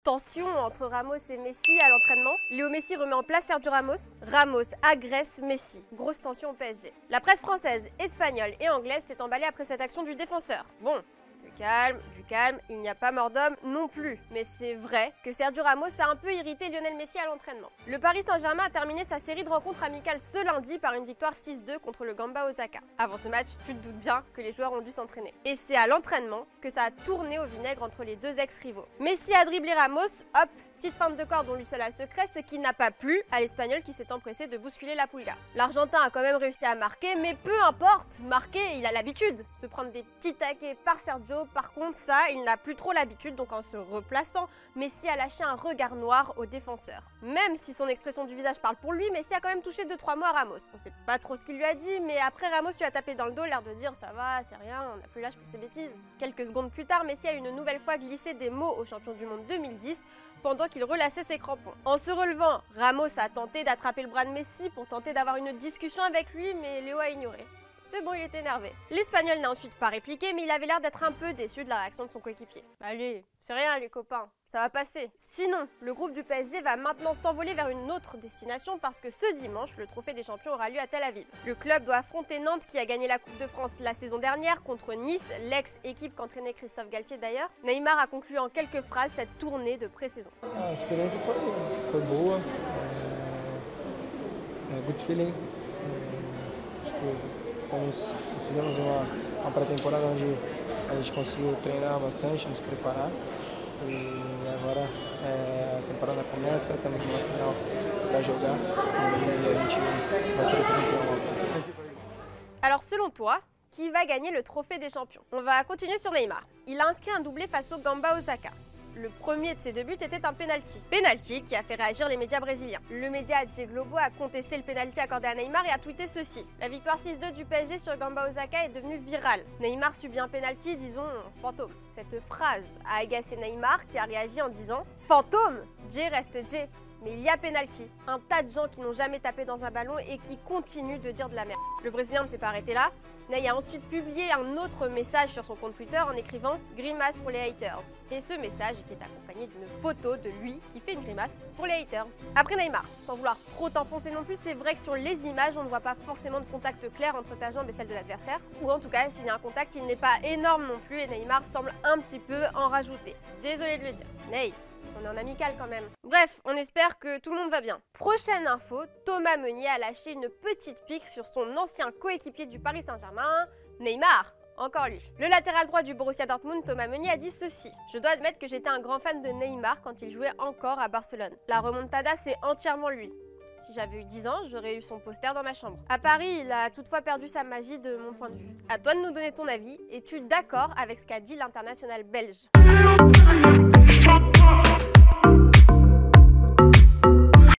Tension entre Ramos et Messi à l'entraînement. Léo Messi remet en place Sergio Ramos. Ramos agresse Messi. Grosse tension au PSG. La presse française, espagnole et anglaise s'est emballée après cette action du défenseur. Bon, du calme, il n'y a pas mort d'homme non plus. Mais c'est vrai que Sergio Ramos a un peu irrité Lionel Messi à l'entraînement. Le Paris Saint-Germain a terminé sa série de rencontres amicales ce lundi par une victoire 6-2 contre le Gamba Osaka. Avant ce match, tu te doutes bien que les joueurs ont dû s'entraîner. Et c'est à l'entraînement que ça a tourné au vinaigre entre les deux ex-rivaux. Messi a dribblé Ramos, hop, petite feinte de corps dont lui seul a le secret, ce qui n'a pas plu à l'Espagnol qui s'est empressé de bousculer la Pulga. L'Argentin a quand même réussi à marquer, mais peu importe, marquer, il a l'habitude. Se prendre des petits taquets par Sergio, par contre ça, il n'a plus trop l'habitude, donc en se replaçant, Messi a lâché un regard noir au défenseur. Même si son expression du visage parle pour lui, Messi a quand même touché 2-3 mots à Ramos. On sait pas trop ce qu'il lui a dit, mais après Ramos lui a tapé dans le dos, l'air de dire ça va, c'est rien, on n'a plus l'âge pour ces bêtises. Quelques secondes plus tard, Messi a une nouvelle fois glissé des mots au champion du monde 2010, pendant qu'il relassait ses crampons. En se relevant, Ramos a tenté d'attraper le bras de Messi pour tenter d'avoir une discussion avec lui, mais Léo a ignoré. C'est bon, il était énervé. L'Espagnol n'a ensuite pas répliqué, mais il avait l'air d'être un peu déçu de la réaction de son coéquipier. Allez, c'est rien les copains, ça va passer. Sinon, le groupe du PSG va maintenant s'envoler vers une autre destination parce que ce dimanche, le Trophée des Champions aura lieu à Tel Aviv. Le club doit affronter Nantes qui a gagné la Coupe de France la saison dernière contre Nice, l'ex-équipe qu'entraînait Christophe Galtier d'ailleurs. Neymar a conclu en quelques phrases cette tournée de pré-saison. L'expérience foi boa, good feeling. Fizemos uma pré-temporada onde a gente conseguiu treinar bastante, nos preparar e agora a temporada começa, estamos numa final para jogar e a gente vai querer ser campeão. Alors selon toi, qui va gagner le Trophée des Champions? On va continuer sur Neymar. Il a inscrit un doublé face au Gamba Osaka. Le premier de ses deux buts était un penalty. Penalty qui a fait réagir les médias brésiliens. Le média G Globo a contesté le penalty accordé à Neymar et a tweeté ceci. La victoire 6-2 du PSG sur Gamba Osaka est devenue virale. Neymar subit un penalty, disons, fantôme. Cette phrase a agacé Neymar qui a réagi en disant « Fantôme ! J reste J ». Mais il y a penalty. Un tas de gens qui n'ont jamais tapé dans un ballon et qui continuent de dire de la merde. Le Brésilien ne s'est pas arrêté là. Ney a ensuite publié un autre message sur son compte Twitter en écrivant « Grimace pour les haters ». Et ce message était accompagné d'une photo de lui qui fait une grimace pour les haters. Après Neymar, sans vouloir trop t'enfoncer non plus, c'est vrai que sur les images, on ne voit pas forcément de contact clair entre ta jambe et celle de l'adversaire. Ou en tout cas, s'il y a un contact, il n'est pas énorme non plus et Neymar semble un petit peu en rajouter. Désolé de le dire. Ney, on est en amical quand même. Bref, on espère que tout le monde va bien. Prochaine info, Thomas Meunier a lâché une petite pique sur son ancien coéquipier du Paris Saint-Germain, Neymar. Encore lui. Le latéral droit du Borussia Dortmund, Thomas Meunier, a dit ceci. Je dois admettre que j'étais un grand fan de Neymar quand il jouait encore à Barcelone. La remontada, c'est entièrement lui. Si j'avais eu 10 ans, j'aurais eu son poster dans ma chambre. À Paris, il a toutefois perdu sa magie de mon point de vue. À toi de nous donner ton avis. Es-tu d'accord avec ce qu'a dit l'international belge ?